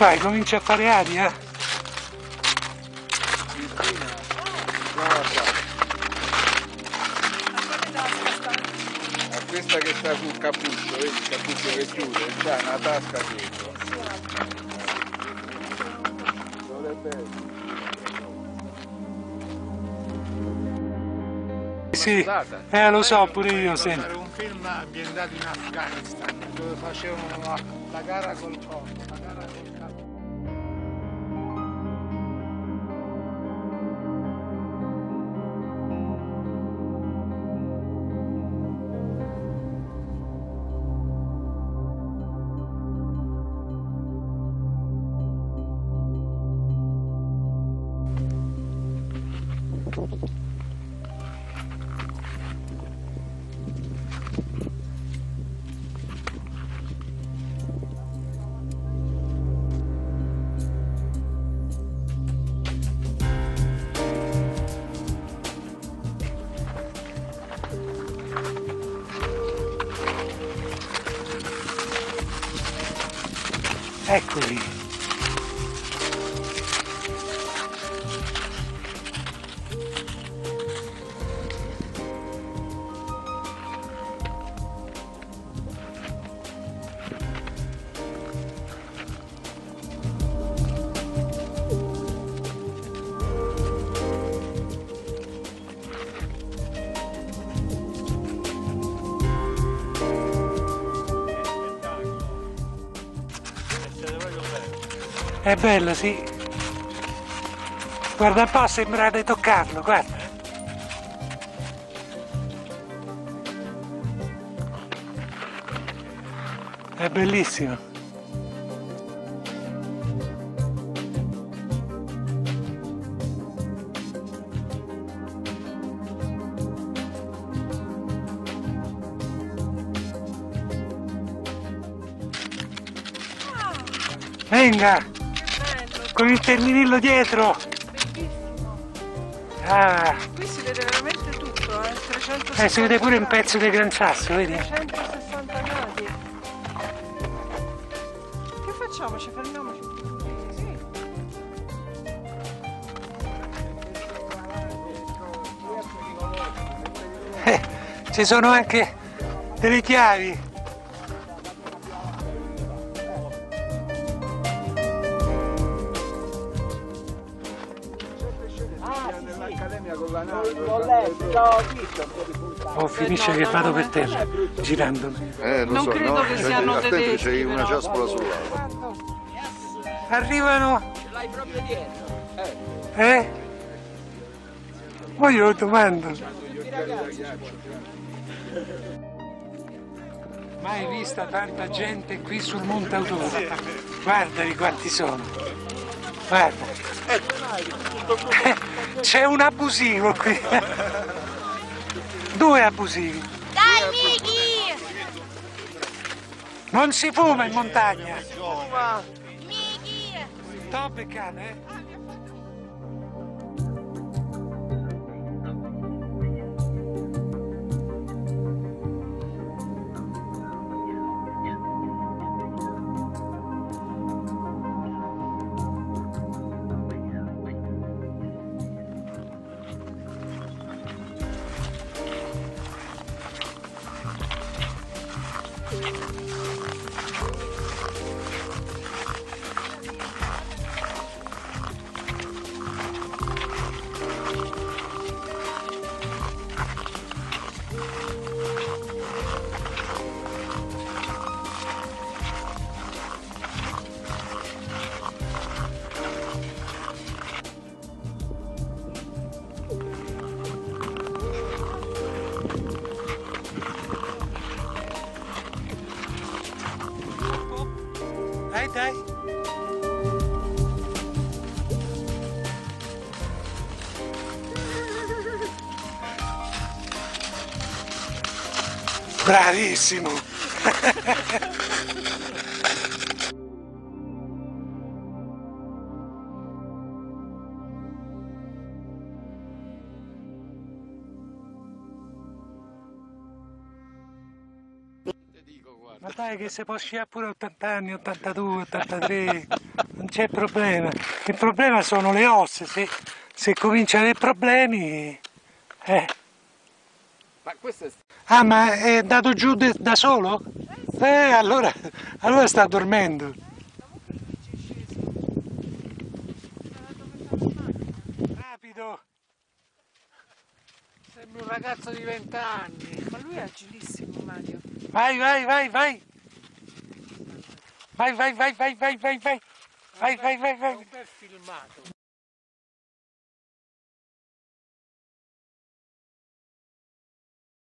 fai? Cominci a fare aria? Guarda. A questa che sta sul cappuccio, vedi il cappuccio che chiude, c'ha una tasca dietro. Dovrebbe essere. Sì, lo so pure io, senti. Era un film ambientato in Afghanistan dove facevano la gara col corpo, la gara col capo. Eccoli. È bello, sì. Guarda un po', sembra di toccarlo, guarda. È bellissimo. Venga! Con il terminillo dietro! Bellissimo! Ah! Qui si vede veramente tutto, 360 Si vede pure un pezzo del Gran Sasso, vedi? 360 gradi. Che facciamo? Ci fermiamoci? Sì. Ci sono anche delle chiavi. Nell'accademia con la nave. Oh, finisce che vado per terra, girandomi. Non credo che siano tedeschi, C'è una però. ciaspola sull'altra. Arrivano! Ce l'hai proprio dietro. Ma io lo domando. Mai vista tanta gente qui sul Monte Aurora. Guardali quanti sono. Guarda. C'è un abusivo qui. Due abusivi. Dai, Miki! Non si fuma in montagna. Miki! Sto beccando, eh? Dai. Bravissimo! Ma dai che si può sciare pure 80 anni, 82, 83. c'è problema. Il problema sono le ossa, se comincia a avere problemi... Ma questo è... Ah, ma è andato giù da solo? Allora sta dormendo. Rapido! Sembri un ragazzo di 20 anni. Ma lui è agilissimo, Mario. Vai, vai, vai, vai! Vai, vai, vai, vai, vai, vai, vai! Vai, vai, vai, vai! È un bel filmato.